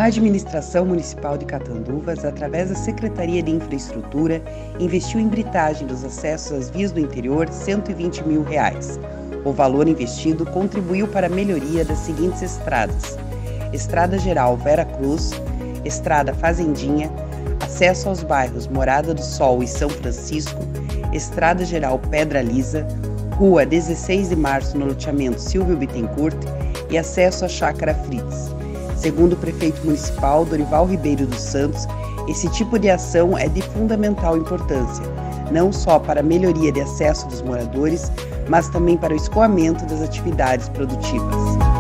administração municipal de Catanduvas, através da Secretaria de Infraestrutura, investiu em britagem dos acessos às vias do interior R$ 120 mil. O valor investido contribuiu para a melhoria das seguintes estradas: Estrada Geral Vera Cruz, Estrada Fazendinha, acesso aos bairros Morada do Sol e São Francisco, Estrada Geral Pedra Lisa, Rua 16 de Março no loteamento Silvio Bittencourt e acesso à Chácara Fritz. Segundo o prefeito municipal, Dorival Ribeiro dos Santos, esse tipo de ação é de fundamental importância, não só para a melhoria de acesso dos moradores, mas também para o escoamento das atividades produtivas.